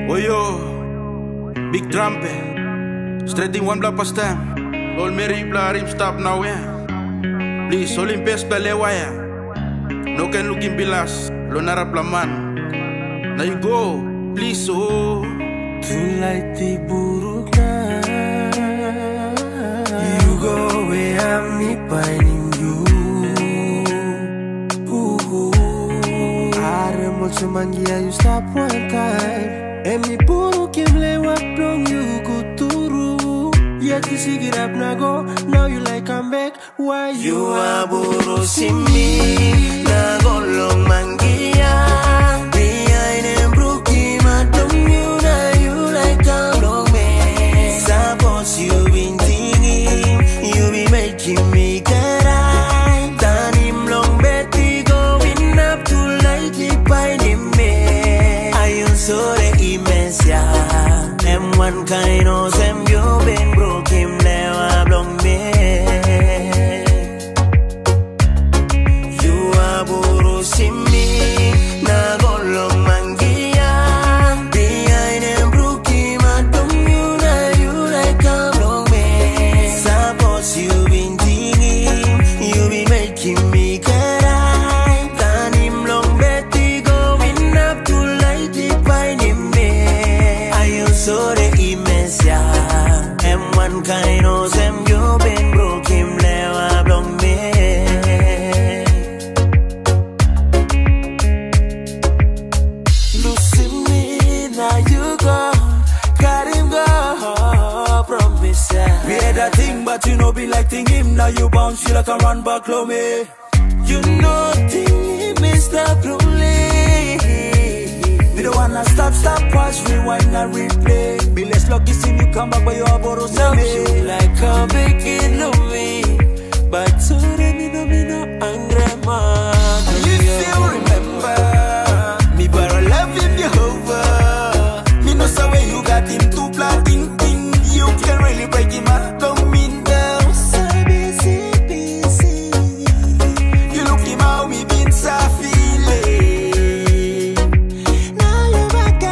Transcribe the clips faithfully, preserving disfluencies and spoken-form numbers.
Oyo, big trampe, straight in one block past time. All Mary Blarim stop now, yeah. Please, Olympus Belewa, yeah. No can look in Bilas, Lonara Plaman. Now you go, please, oh. Tulay ti buruk na. You go where I'm me finding you. Arem mo sumangia you stop one time. Emi buruk im lewat dong you kuturu. Yet you see it up na go. Now you like I'm back. Why you are buruk si me? Na golong mangia. Behind them broken my dong you. You been thinking, you be making me cry. Tanim long beti going up to light it by the me. Ayun so the immense ya. M one kind of sem you been broken never long me. You are buru si me na golong mangia. Behind them broken my dong you na you like a you been thinking, you been making me cry. Tanim long beti going up to light it by the me. Ayun so the immense ya. M one kind of sem you been broken lewa blong me. Losing me now you go, got him go, promise ya. We had that thing, but you know be like thing him. Now you bounce, you like a run back, low me. You know thing him is stop lonely. We don't wanna stop, stop, pause, rewind and replay. Be less lucky see you come back, but you are borrow now me. You like a big in me, but so let me know me no angry man. You still remember me, but I love him Jehovah. Me know so when you got him to planting thing, you can really break him out. Don't mean down, so busy, busy. you look him how me been so feeling. Now you back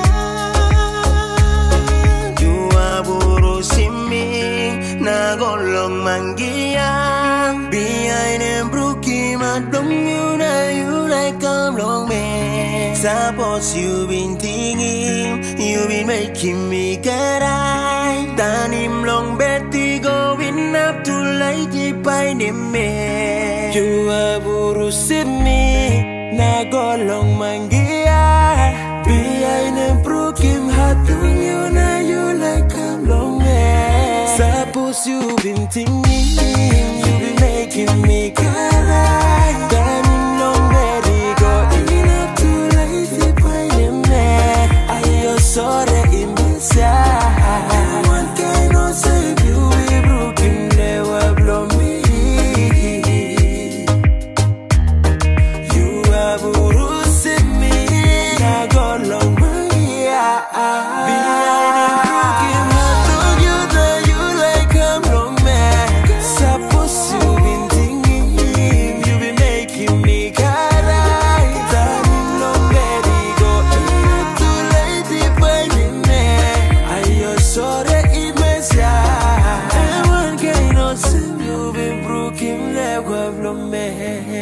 around. You are buru si me, na golong mangia. Behind them brookie, my dong you na you like I'm long man. Suppose you been thinking, you been making me cry. Tanim long beti going up to light it by the me. You are buru si me, na golong mangia. Behind them brookie, my dong you na you like I'm long man. Suppose you been thinking, you been making me cry. Tanim long beti going up to light it by the me. Ayo sorry immense. One cannot save you, we broken never blow me. You are buru si me, na golong mangia. Behind them broken heart, don't you know you like I'm long man. Suppose you been thinking, you been making me cry. Tanim long beti go up to light it by the me. Ayo sorry immense ya. Everyone cannot see you been broken like a blow me.